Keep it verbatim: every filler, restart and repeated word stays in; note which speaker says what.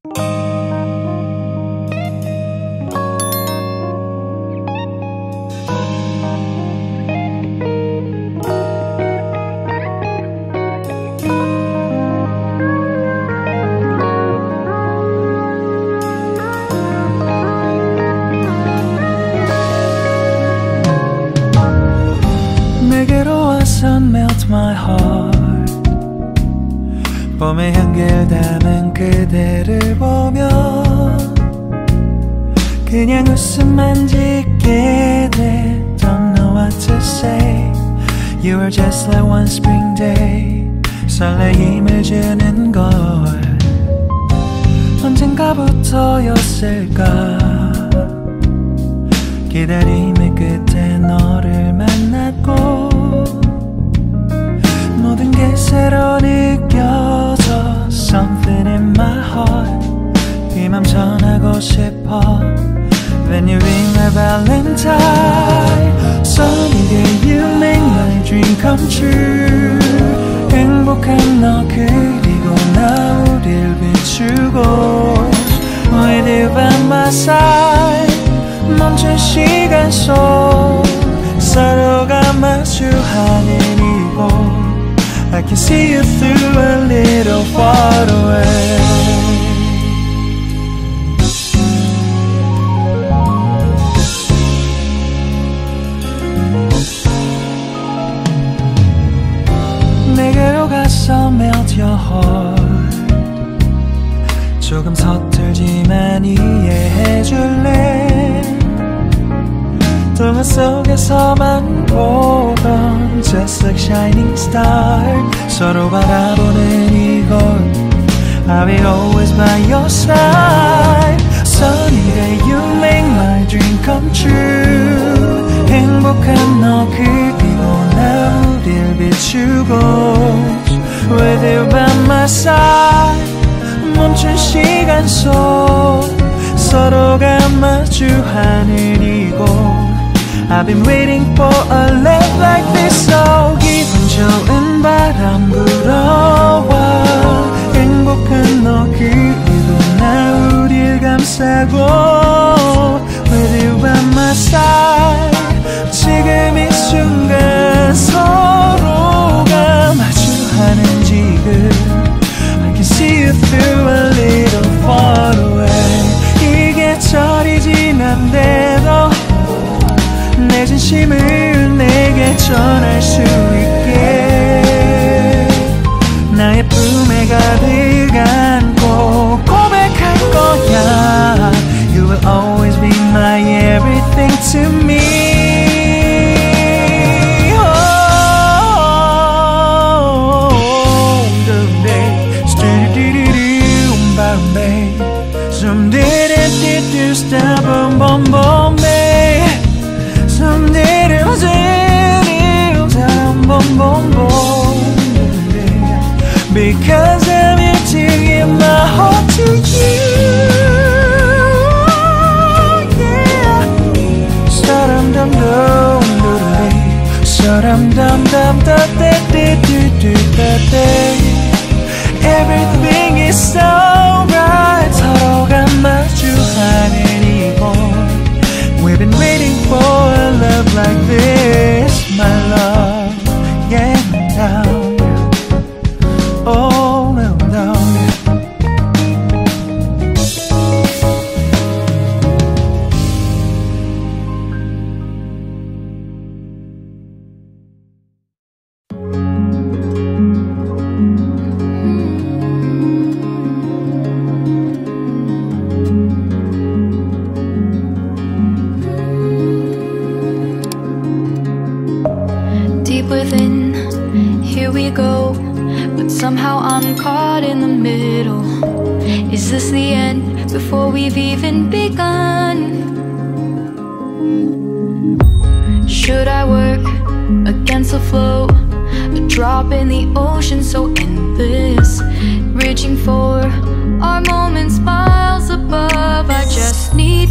Speaker 1: 내게로 와서 melt my heart. 봄의 향기를 담은 그대를 보면 그냥 웃음만 짓게 돼. Don't know what to say. You are just like one spring day. 설레임을 주는 걸 언젠가부터였을까. 기다림의 끝에 너를 만났고 모든 게 새로 느껴져. Something in my heart. 이 맘 전하고 싶어. When you ring my valentine. Sunny day you make my dream come true. 행복한 너 그리고 나 우릴 비추고 With you by my side. 멈춘 시간 속 서로가 마주하는 이곳 I can see you through a little far away. 내게로 가서 melt your heart. 조금 서툴지만 이해해줄래. 동화 속에서만 보던 Just like shining star. 서로 바라보는 이곳 I'll be always by your side. Sunny day you make my dream come true. 행복한 너 그리고 나 우릴 비추고 With you by my side. 멈춘 시간 속 서로가 마주하는 이곳 I've been waiting for a love like this. So 기분 좋은 바람 불어와 행복한 너 그리고 나 우릴 감싸고 With you by my side. 지금 이 순간 서로가 마주하는 지금 I can see you through a little far away. 이 계절이 지난데도 내 진심을 내게 전할 수 있게 나의 품에 가득 안고 고백할 거야. You will always be my everything to me. Some did it, did you stop, boom, boom, boom, babe. Some did it, was it, boom, boom, boom, babe. Because I'm here to give my heart to you, yeah. Sa-dum-dum-dum, sa-dum-dum-dum-da-da-da-da-da-da. Everything is so right. 서로가 마주하는 이곳 We've been waiting for a love like this, my love. Yeah, down. Oh, no, no.
Speaker 2: Within, here we go, but somehow I'm caught in the middle. Is this the end before we've even begun? Should I work against the flow, a drop in the ocean so endless, reaching for our moments miles above? I just need